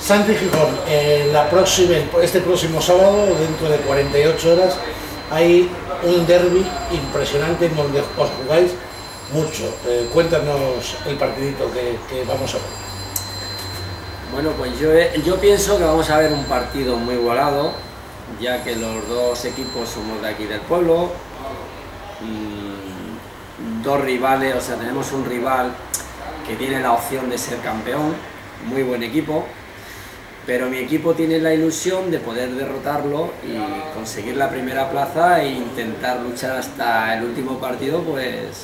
Santi Gijón, este próximo sábado, dentro de 48 horas, hay un derbi impresionante en donde os jugáis mucho. Cuéntanos el partidito que vamos a ver. Bueno, pues yo pienso que vamos a ver un partido muy igualado, ya que los dos equipos somos de aquí del pueblo, dos rivales, o sea, tenemos un rival que tiene la opción de ser campeón, muy buen equipo, pero mi equipo tiene la ilusión de poder derrotarlo y conseguir la primera plaza e intentar luchar hasta el último partido, pues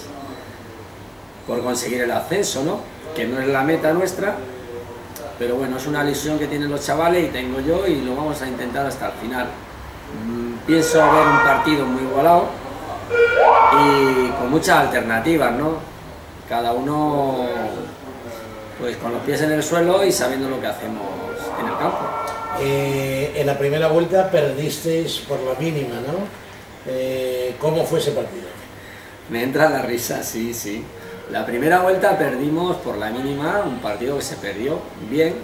por conseguir el ascenso, ¿no? Que no es la meta nuestra, pero bueno, es una ilusión que tienen los chavales y tengo yo, y lo vamos a intentar hasta el final. Pienso ver un partido muy igualado y con muchas alternativas, ¿no? Cada uno pues con los pies en el suelo y sabiendo lo que hacemos en el campo. En la primera vuelta perdisteis por la mínima, ¿no? ¿Cómo fue ese partido? Me entra la risa, sí, sí. La primera vuelta perdimos por la mínima, un partido que se perdió bien.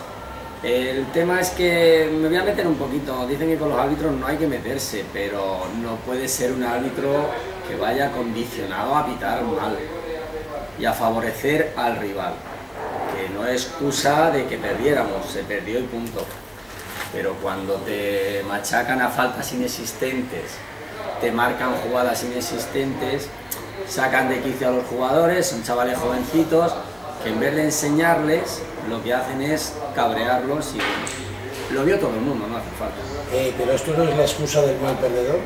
El tema es que me voy a meter un poquito, dicen que con los árbitros no hay que meterse, pero no puede ser un árbitro que vaya condicionado a pitar mal y a favorecer al rival, que no es excusa de que perdiéramos, se perdió y punto. Pero cuando te machacan a faltas inexistentes, te marcan jugadas inexistentes, sacan de quicio a los jugadores, son chavales jovencitos, que en vez de enseñarles, lo que hacen es cabrearlos, y lo vio todo el mundo, no hace falta. ¿Pero esto no es la excusa del mal perdedor?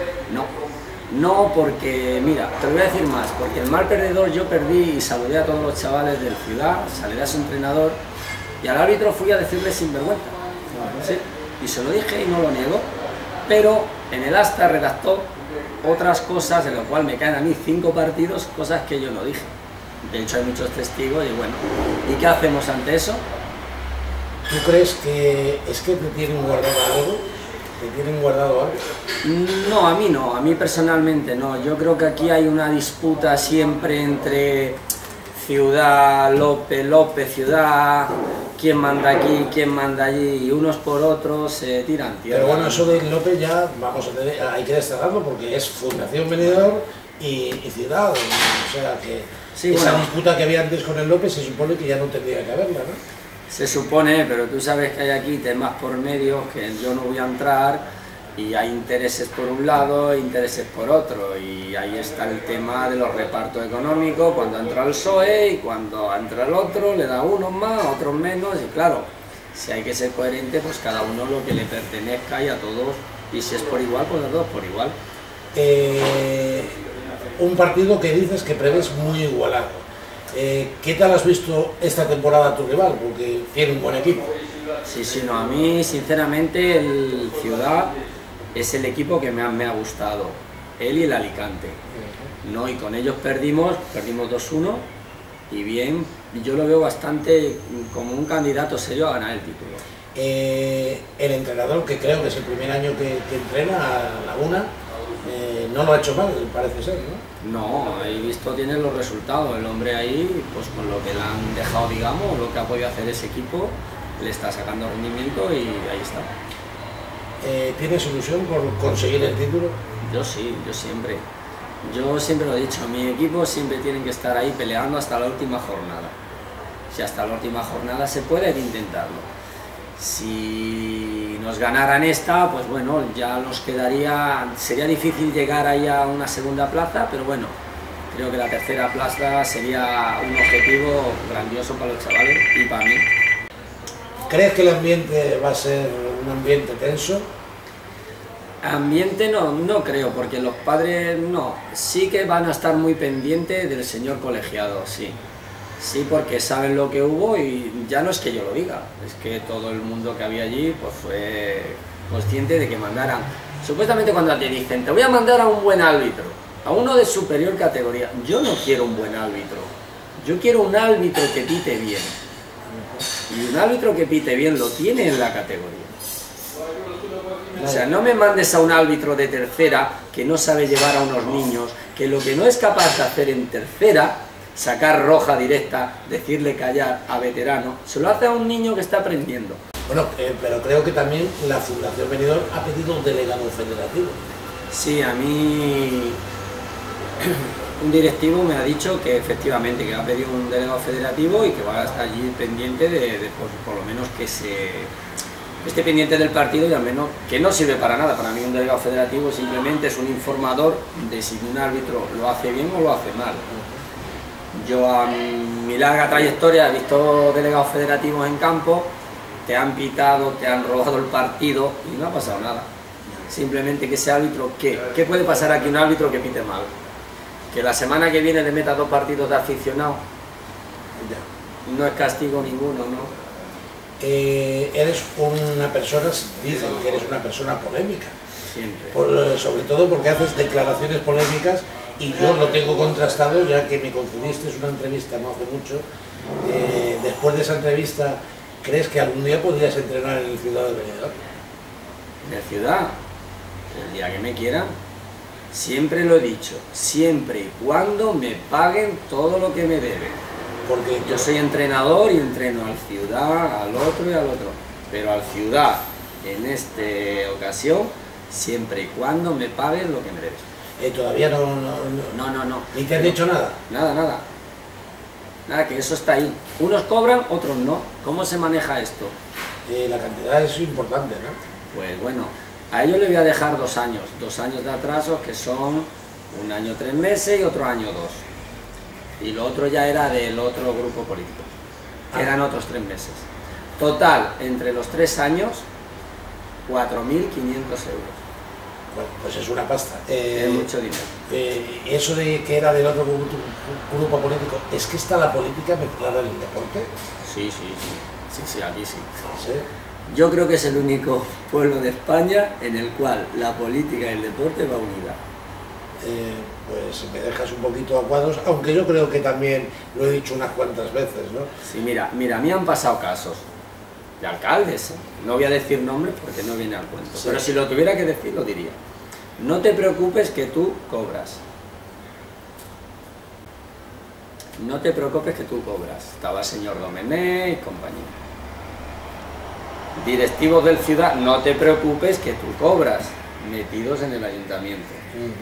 No, porque, mira, te lo voy a decir más, porque el mal perdedor yo perdí y saludé a todos los chavales del Ciudad, saludé a su entrenador, y al árbitro fui a decirle sinvergüenza, ¿sí? Y se lo dije y no lo niego, pero en el acta redactó otras cosas, en lo cual me caen a mí 5 partidos, cosas que yo no dije. De hecho hay muchos testigos y bueno, ¿y qué hacemos ante eso? ¿Tú crees que es que te tienen guardado algo? ¿Te tienen guardado algo? No, a mí no, a mí personalmente no. Yo creo que aquí hay una disputa siempre entre Ciudad, López, Ciudad, quién manda aquí, quién manda allí, y unos por otros se tiran tierra. Pero bueno, eso de López ya hay que destacarlo porque es Fundación Benidorm y Ciudad, o sea que sí, esa disputa que había antes con el López se supone que ya no tendría que haberla, ¿no? Se supone, pero tú sabes que hay aquí temas por medio que yo no voy a entrar, y hay intereses por un lado e intereses por otro, y ahí está el tema de los repartos económicos, cuando entra el PSOE y cuando entra el otro le da unos más, otros menos, y claro, si hay que ser coherente, pues cada uno lo que le pertenezca, y a todos, y si es por igual, pues a todos por igual. Un partido que dices que prevés muy igualado. ¿Qué tal has visto esta temporada a tu rival? Porque tiene un buen equipo. Sí, no, a mí sinceramente el Ciudad es el equipo que me ha gustado, él y el Alicante, ¿no? Y con ellos perdimos 2-1, y bien, yo lo veo bastante como un candidato serio a ganar el título. El entrenador, que creo que es el primer año que entrena a Laguna, no lo ha hecho mal, parece ser, ¿no? No, ahí visto tiene los resultados, el hombre ahí, pues con lo que le han dejado, digamos, lo que ha podido hacer ese equipo, le está sacando rendimiento y ahí está. ¿Tienes ilusión por conseguir el título? Yo sí, yo siempre lo he dicho, mi equipo siempre tienen que estar ahí peleando hasta la última jornada. Si hasta la última jornada se puede, hay que intentarlo. Si nos ganaran esta, pues bueno, ya nos quedaría, sería difícil llegar ahí a una segunda plaza, pero bueno, creo que la tercera plaza sería un objetivo grandioso para los chavales y para mí. ¿Crees que el ambiente va a ser un ambiente tenso? Ambiente no creo, porque los padres no, sí que van a estar muy pendientes del señor colegiado, sí. Sí, porque saben lo que hubo, y ya no es que yo lo diga, es que todo el mundo que había allí pues fue consciente de que mandaran. Supuestamente cuando te dicen, te voy a mandar a un buen árbitro, a uno de superior categoría, yo no quiero un buen árbitro, yo quiero un árbitro que pite bien. Y un árbitro que pite bien lo tiene en la categoría. O sea, no me mandes a un árbitro de tercera que no sabe llevar a unos niños, que lo que no es capaz de hacer en tercera sacar roja directa, decirle callar a veterano, se lo hace a un niño que está aprendiendo. Bueno, pero creo que también la Fundación Benidorm ha pedido un delegado federativo. Sí, a mí un directivo me ha dicho que efectivamente que ha pedido un delegado federativo y que va a estar allí pendiente de por lo menos que esté pendiente del partido, y al menos que no sirve para nada. Para mí un delegado federativo simplemente es un informador de si un árbitro lo hace bien o lo hace mal. Yo a mi larga trayectoria he visto delegados federativos en campo, te han pitado, te han robado el partido y no ha pasado nada. Simplemente que ese árbitro, ¿qué puede pasar aquí un árbitro que pite mal? Que la semana que viene le meta 2 partidos de aficionado, no es castigo ninguno, ¿no? Eres una persona, dicen que eres una persona polémica. Siempre. Sobre todo porque haces declaraciones polémicas, y yo lo tengo contrastado, ya que me concediste una entrevista no hace mucho. Después de esa entrevista, ¿crees que algún día podrías entrenar en el Ciudad de Benidorm? ¿En la ciudad? El día que me quieran. Siempre lo he dicho, siempre y cuando me paguen todo lo que me deben. Porque yo soy entrenador y entreno al Ciudad, al otro y al otro. Pero al Ciudad, en esta ocasión, siempre y cuando me paguen lo que me deben. Todavía no. ¿Ni te han dicho nada? Nada. Nada, que eso está ahí. Unos cobran, otros no. ¿Cómo se maneja esto? La cantidad es importante, ¿no? Pues bueno, a ellos le voy a dejar 2 años. 2 años de atrasos, que son 1 año 3 meses y otro año 2. Y lo otro ya era del otro grupo político, que eran otros 3 meses. Total, entre los 3 años, 4.500 euros. Bueno, pues es una pasta. Es mucho dinero. Eso de que era del otro grupo político, ¿es que está la política mezclada en el deporte? Sí, aquí sí. ¿Sí? Yo creo que es el único pueblo de España en el cual la política y el deporte va unida. Pues me dejas un poquito a cuadros, aunque yo creo que también lo he dicho unas cuantas veces, ¿no? Sí, mira, a mí han pasado casos de alcaldes, no voy a decir nombres porque no viene al cuento, sí. Pero si lo tuviera que decir, lo diría. No te preocupes que tú cobras. No te preocupes que tú cobras. Estaba el señor Domenech y compañía. Directivos del Ciudad, no te preocupes que tú cobras, metidos en el ayuntamiento.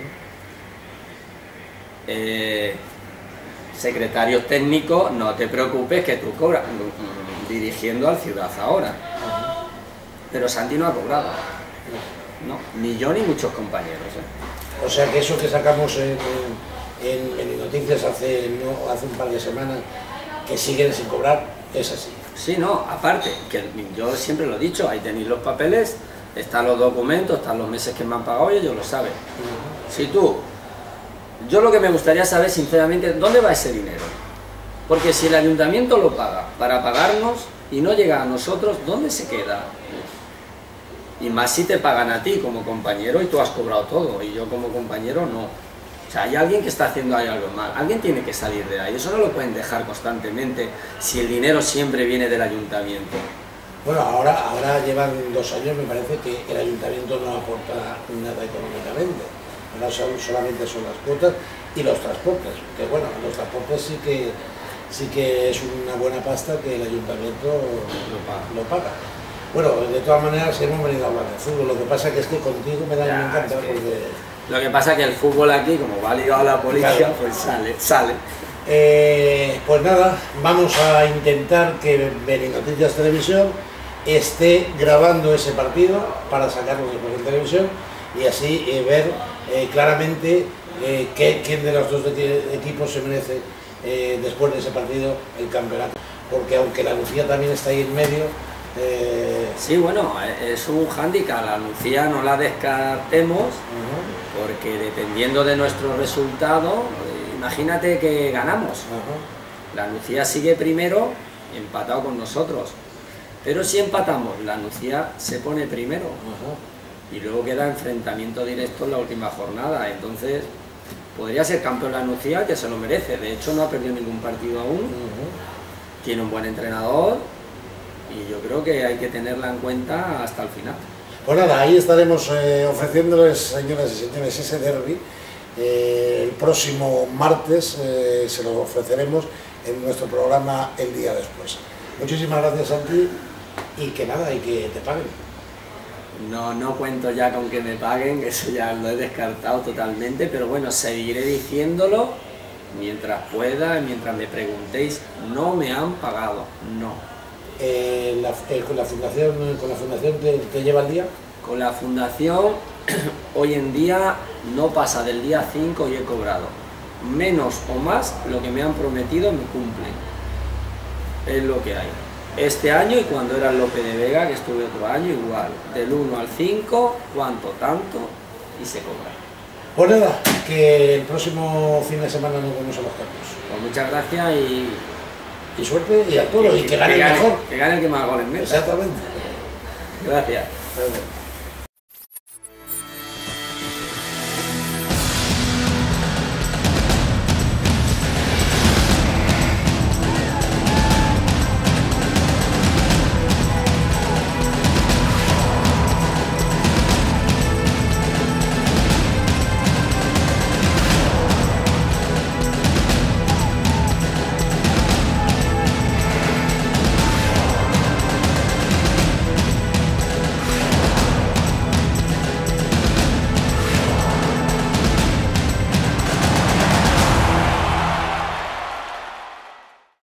Secretarios técnicos, no te preocupes que tú cobras, dirigiendo al Ciudad ahora. Pero Santi no ha cobrado, no, ni yo ni muchos compañeros. O sea que eso que sacamos en Noticias hace un par de semanas, que siguen sin cobrar, es así. Sí, no, aparte, que yo siempre lo he dicho, ahí tenéis los papeles, están los documentos, están los meses que me han pagado y ellos lo saben. Si yo lo que me gustaría saber sinceramente, ¿dónde va ese dinero? Porque si el ayuntamiento lo paga para pagarnos y no llega a nosotros, ¿dónde se queda? Y más si te pagan a ti como compañero y tú has cobrado todo, y yo como compañero no. O sea, hay alguien que está haciendo ahí algo mal, alguien tiene que salir de ahí, eso no lo pueden dejar constantemente si el dinero siempre viene del ayuntamiento. Bueno, ahora llevan 2 años, me parece que el ayuntamiento no aporta nada económicamente. Ahora solamente son las cuotas y los transportes, que bueno, los transportes sí que es una buena pasta que el ayuntamiento lo paga. Bueno, de todas maneras hemos venido a hablar de fútbol, lo que pasa que es que contigo me encanta porque... Lo que pasa es que el fútbol aquí, como va ligado a la política, claro, pues sale. Pues nada, vamos a intentar que Noticias Televisión esté grabando ese partido para sacarlo después en televisión y así ver claramente quién de los 2 equipos se merece después de ese partido el campeonato. Porque aunque la Nucía también está ahí en medio... Sí, bueno, es un hándicap, la Nucía no la descartemos, porque dependiendo de nuestro resultado, imagínate que ganamos. La Nucía sigue primero, empatado con nosotros, pero si empatamos, la Nucía se pone primero. Y luego queda enfrentamiento directo en la última jornada, entonces podría ser campeón la Nucía, que se lo merece. De hecho no ha perdido ningún partido aún, tiene un buen entrenador y yo creo que hay que tenerla en cuenta hasta el final. Pues nada, ahí estaremos ofreciéndoles, señoras y señores, ese derbi El próximo martes se lo ofreceremos en nuestro programa el día después. Muchísimas gracias a ti y que nada, y que te paguen. No cuento ya con que me paguen, eso ya lo he descartado totalmente, pero bueno, seguiré diciéndolo mientras pueda, mientras me preguntéis. No me han pagado, no. ¿Con la fundación te lleva el día? Con la fundación hoy en día no pasa del día 5 y he cobrado. Menos o más lo que me han prometido me cumplen. Es lo que hay. Este año y cuando era López de Vega, que estuve otro año, igual. Del 1 al 5, cuánto, tanto, y se cobra. Pues nada, que el próximo fin de semana nos vemos a los campos. Pues muchas gracias y suerte y a todos, y que gane el mejor. Que gane el que más goles meta. Exactamente. Gracias. Gracias.